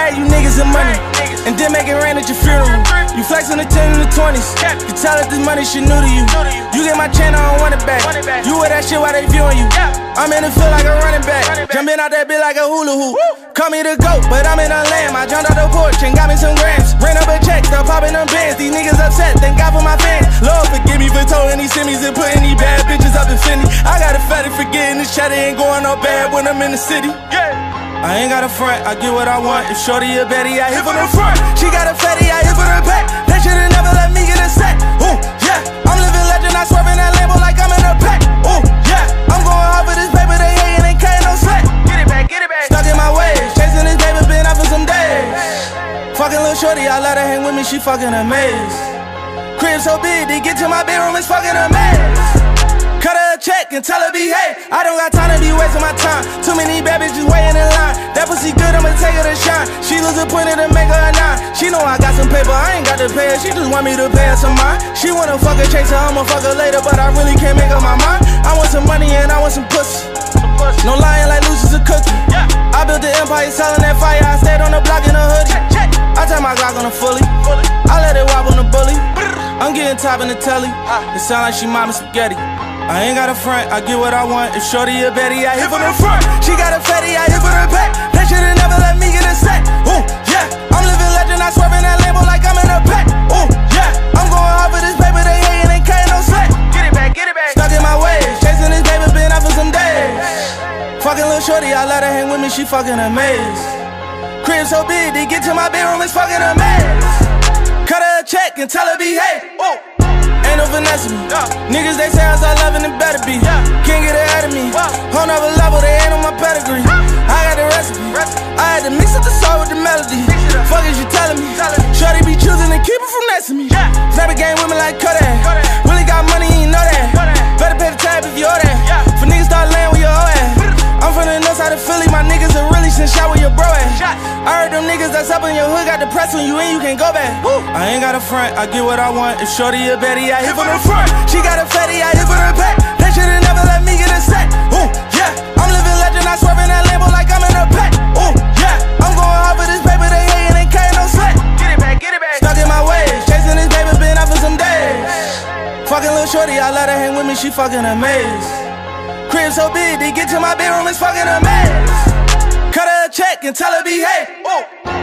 married you niggas and money, and then make it rain at your funeral. You flexing the 10 and the 20s. You tell us this money shit new to you. You get my channel, I don't want it back. You with that shit while they viewing you. I'm in the field like a running back, jumping out that bitch like a hula hoop. Call me the GOAT, but I'm in a lamb. I jumped out the porch and got me some grams. Ran up a check, start popping them bands. These niggas upset, thank God for my fans. Lord forgive me for towing these semis and putting these bad bitches up in Fendi. I got a fatty for getting this cheddar, ain't going no bad when I'm in the city. I ain't got a front, I get what I want. If shorty a Betty, I hit for the front. She got a fatty, I hit for the back. That should've never let me get a set. Ooh, yeah, I'm living legend, I swerving that Lambo like I'm in a pack. Ooh, yeah, I'm going hard for this paper, they hating, ain't carrying no slack. Get it back, get it back. Stuck in my ways, chasing this baby, been out for some days. Fucking little shorty, I let her hang with me, she fucking amazed. Crib so big, they get to my bedroom, it's fucking amazed. Cut her a check and tell her behave. I don't got time to be wasting my time. Too many bad bitches waiting in line. That pussy good, I'ma take her to shine. She lose a point to make her a 9. She know I got some paper, I ain't got to pay her. She just want me to pay her some mine. She wanna fuck a chaser, I'ma fuck her later, but I really can't make up my mind. I want some money and I want some pussy. No lying like Lucy's a cookie. I built the empire selling that fire. I stayed on the block in a hoodie. I turn my Glock on a fully. I let it wop on the bully. I'm getting top in the telly. It sound like she mama spaghetti. I ain't got a front, I get what I want. If shorty a Betty, I hit for the front. She got a fatty, I hit for the back. That should've never let me get a set. Ooh, yeah, I'm living legend, I swerving that Lambo like I'm in a pack. Ooh, yeah, I'm going hard for this paper, they hating, ain't carrying no slack. Get it back, get it back. Stuck in my ways, chasing this baby, been out for some days. Fucking little shorty, I let her hang with me, she fucking amazed. Crib so big, they get to my bedroom, it's fucking amazed. Cut her a check and tell her behave. Ooh. Ain't no finesse me. Niggas they say I start loving, it better be. Can't get ahead of me. Whole nother level, they ain't on my pedigree. I got the recipe. I had to mix up the soul with the melody. Fuck is you telling me? Shorty be choosing to keep it from nesting me. Snap a game with me like Kodak. Really got money, you know that. Better pay the tab if you owe that. For niggas start laying with your hoe at. I'm from the north side of Philly, my niggas are really send shot with your bro at. I heard them niggas that's up in your hood got the press when you in, you can't go back. I ain't got a front, I get what I want. If shorty a Betty, I hit for the front. She got a fatty, I hit for the back. That should've never let me get a set. Ooh, yeah, I'm living legend, I swerving that Lambo like I'm in a pack. Ooh, yeah, I'm going hard for this paper, they hating, ain't carrying no slack. Get it back, get it back. Stuck in my ways, chasing this baby, been out for some days. Fucking little shorty, I let her hang with me, she fucking amazed. Crib so big, they get to my bedroom, it's fucking amazed. Cut her a check and tell her behave. Ooh.